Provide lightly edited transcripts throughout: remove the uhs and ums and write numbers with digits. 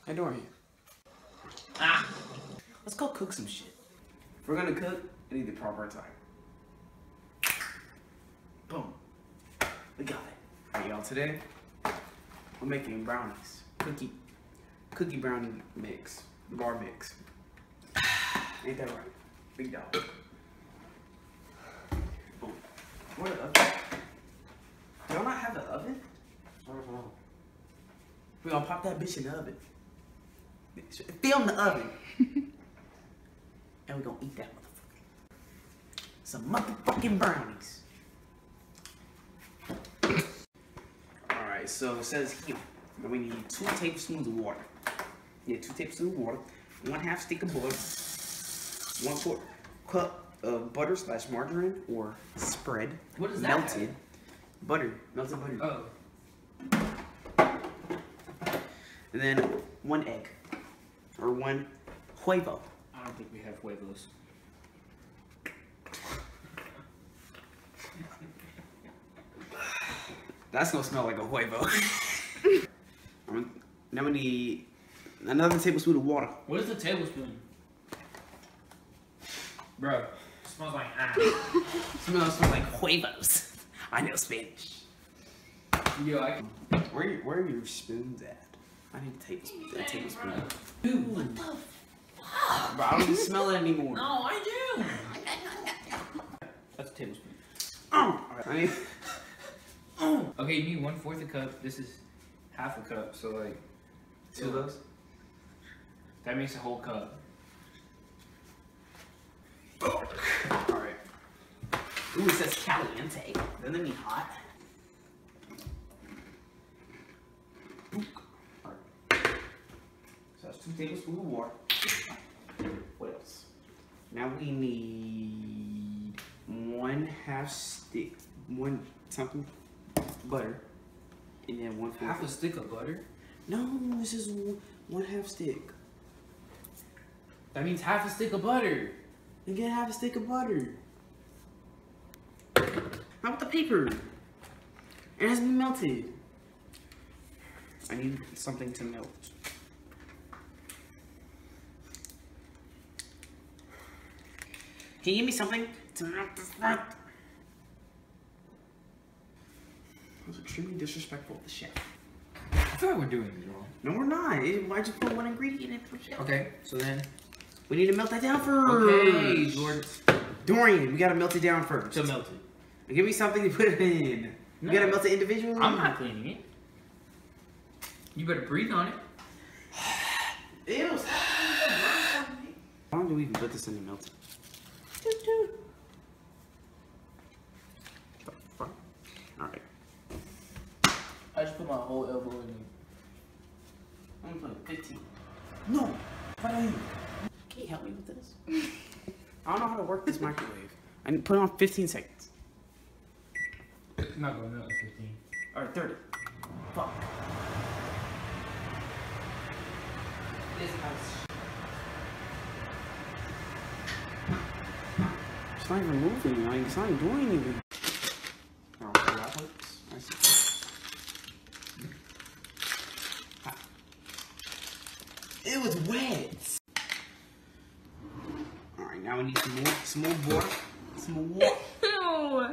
How you doing? Ah! Let's go cook some shit. If we're gonna cook, I need the proper time. Boom. We got it. Alright, y'all, today we're making brownies. Cookie brownie mix. The bar mix. Ain't that right? Big dog. Boom. Where the oven? Do y'all not have an oven? We gonna pop that bitch in the oven. Film the oven. And we gonna eat that motherfucker. Some motherfucking brownies. Alright, so it says here that we need 2 tablespoons of water. Yeah, 2 tablespoons of water. 1/2 stick of butter. 1/4 cup of butter / margarine or spread. What is that? Melted butter. Melted butter. Oh. And then 1 egg. Or 1 huevo. I don't think we have huevos. That's gonna smell like a huevo. Now we need another tablespoon of water. What is a tablespoon? Bro, it smells like ass. Smells like huevos. I know Spanish. Yo, Where are your spoons at? I need a tablespoon. Dude, what the fuck? Bro, I don't even smell it anymore. No, I do. That's a tablespoon. I need... Okay, you need 1/4 a cup. This is 1/2 a cup, so like 2 of those? That makes a whole cup. Alright. Ooh, it says caliente. Doesn't that mean hot? Alright. So that's 2 tablespoons of water. What else? Now we need 1/2 stick, 1 something butter, and then 1/4. 1/2 stick of butter? No, this is 1/2 stick. That means 1/2 stick of butter. And get 1/2 stick of butter. How about the paper? It has been melted. I need something to melt. Can you give me something to melt this part? That was extremely disrespectful of the chef. I feel like we're doing this wrong. No, we're not. Why'd you put 1 ingredient in the chef? Okay, so then. We need to melt that down first. Okay, Jordan. Dorian, we gotta melt it down first. So melt it. And give me something to put it in. You gotta melt it individually? I'm not cleaning it. You better breathe on it. Ew. How long do we even put this in the melter? Alright. I just put my whole elbow in it. I'm gonna put 15. No! What are you? Can you help me with this? I don't know how to work this microwave. I need to put it on 15 seconds. It's not going up 15. Alright, 30. Fuck. This house. It's not even moving, like, it's not even doing anything. Oh, that works. I see. Ah. It was wet. Alright, now we need some more water. Some more water. Ew.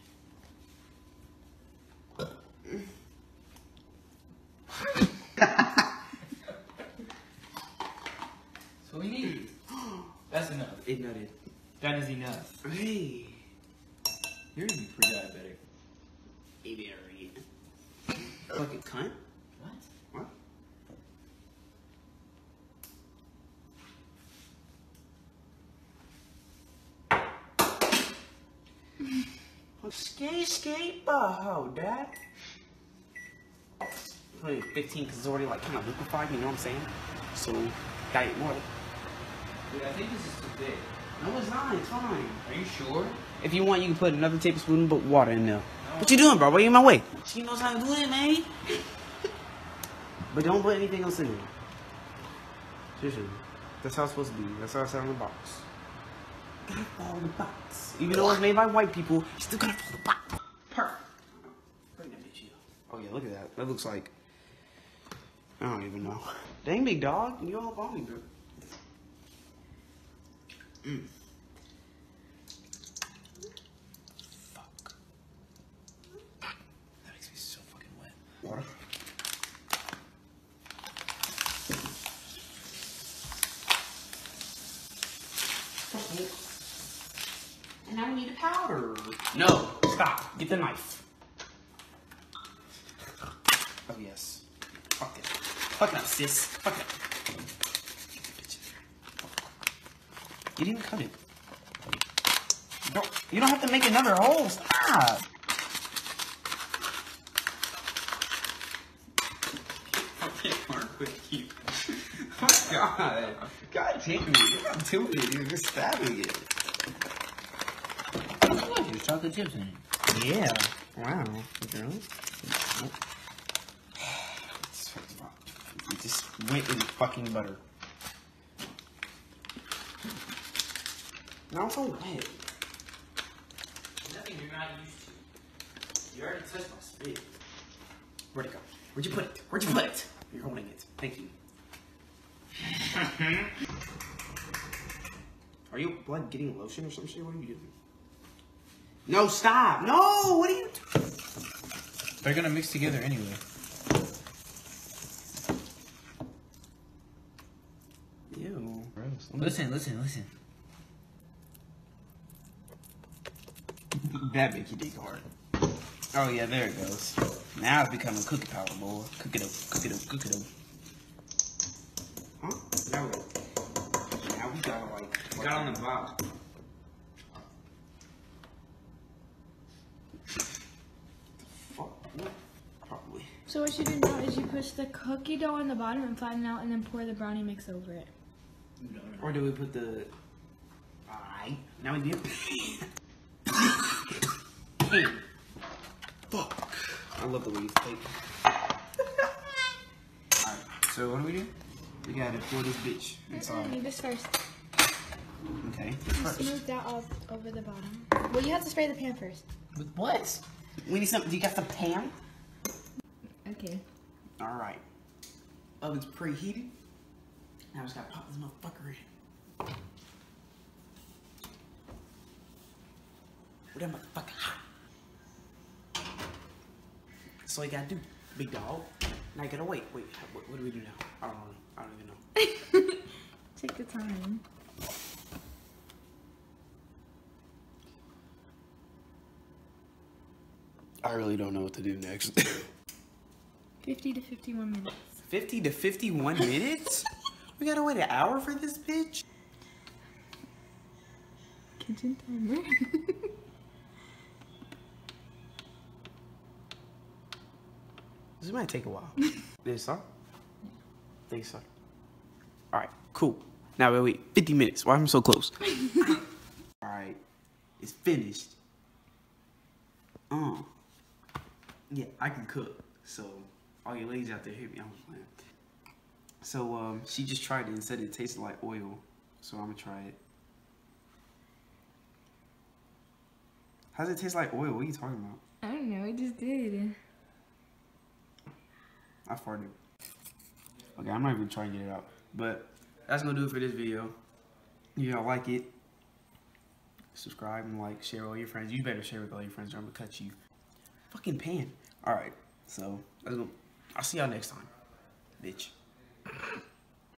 So we need. That's enough. It nutted. That is enough. Hey. You're gonna be pre-diabetic. Maybe already. Fucking cunt. What? What? Skate, oh, Dad. Put 15 because it's already like kind of liquefied, you know what I'm saying? So, gotta eat more. Dude, I think this is too big. No, it's not. It's fine. Are you sure? If you want, you can put another tablespoon of water in there. No. What you doing, bro? Why are you in my way? She knows how to do it, man. But don't put anything else in there. Seriously. That's how it's supposed to be. That's how it's on the box. Gotta follow the box. Even though it's made by white people, you still gotta follow the box. Perfect. Bring that bitch here. Oh yeah, look at that. That looks like... I don't even know. Dang, big dog. You all up on me, bro. Fuck. That makes me so fucking wet. Water. And now we need a powder. No, stop. Get the knife. Oh, yes. Fuck it. Fuck it up, sis. Fuck it up. You didn't cut it. You don't have to make another hole. Stop. I can't work with you. Oh, God. God damn it. You're not doing it. You're just stabbing it. There's chocolate chips in it. Yeah. Wow. Really? Nope. It just went in fucking butter. Now it's all wet. Nothing you're not used to. You already touched my spit. Where'd it go? Where'd you put it? Where'd you put it? You're holding it. Thank you. Are you like getting lotion or some shit? What are you doing? No, stop! No! What are you doing? They're gonna mix together anyway. Ew. Gross. Listen. That make you dig hard. Oh yeah, there it goes. Now it's becoming cookie powder, boy. Cook it up. Huh? Now we gotta like. Got on the bottom. Fuck. Probably. So what you do now is you push the cookie dough on the bottom and flatten out and then pour the brownie mix over it. No. Or do we put the... Alright. Now we do... Fuck. I love the way you think. Alright, so what do? We gotta pour this bitch inside. You this first. Okay. Smooth that all over the bottom. Well, you have to spray the pan first. With what? We need some... Do you got some pan? Okay. Alright. Oven's preheated. Now I just gotta pop this motherfucker in. What that motherfucker hot? That's all you gotta do, big dog. Now you gotta wait. What do we do now? I don't know. I don't even know. Take your time. I really don't know what to do next. 50 to 51 minutes. 50 to 51 minutes? We gotta wait an hour for this bitch? Kitchen timer. This might take a while. This, huh? Think so. Alright, cool. Now wait, 50 minutes. Why am I so close? Alright, it's finished. Yeah, I can cook. So, all you ladies out there, hit me. I'm playing. So, she just tried it and said it tasted like oil. So, I'm gonna try it. How does it taste like oil? What are you talking about? I don't know, it just did. I farted. Okay, I'm not even trying to get it out. But that's gonna do it for this video. If y'all like it, subscribe and like, share with all your friends. You better share with all your friends or I'm gonna cut you. Fucking pan. Alright, so I'll see y'all next time, bitch.